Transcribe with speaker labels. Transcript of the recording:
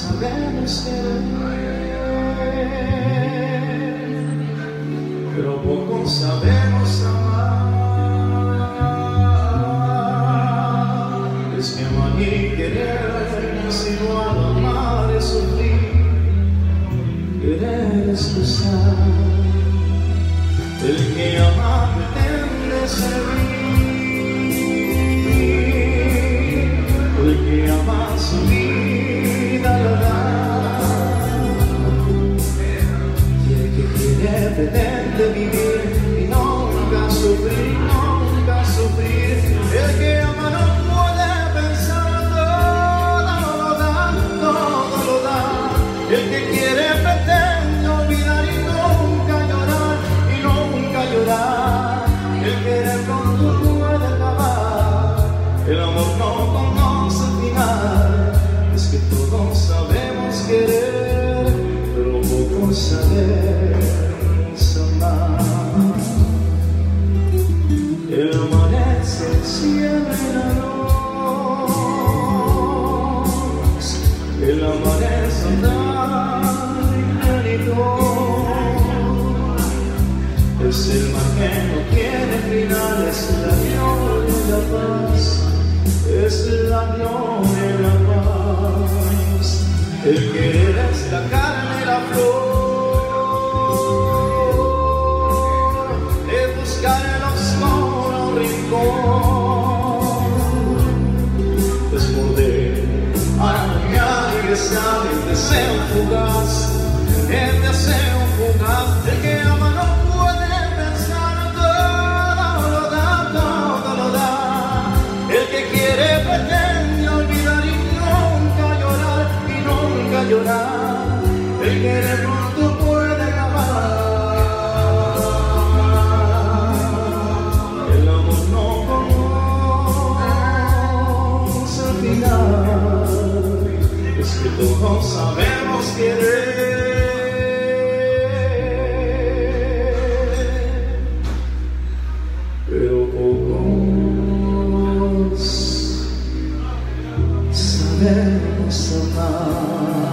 Speaker 1: sabemos querer, pero poco sabemos amar. Es que amar y querer, sino al amar es sufrir, querer es gozar. El que ama pretende servir, el que ama su vida lo da, y el que quiere pretende vivir y nunca sufrir, nunca sufrir. El que ama no puede pensar, todo lo da, todo lo da. El que quiere pretende olvidar y nunca llorar, y nunca llorar. El querer pronto puede acabar, el amor no conoce final. Es que todos sabemos querer, pero poco sabemos amar. El amor es el cielo y la luz, el amor es andar y plenitud. Es el mar que no tiene final, es la gloria y la paz, es la gloria y la paz. El querer es la carne y la flor, es buscar el oscuro rincón, es poder arañar y besar el deseo fugaz, el deseo fugaz. El que ama no puede pensar, todo lo da, todo lo da. El que quiere pretende olvidar y nunca llorar, y nunca llorar. El querer pronto puede acabar, el amor no conoce el final. Es que todos sabemos querer, pero pocos sabemos amar.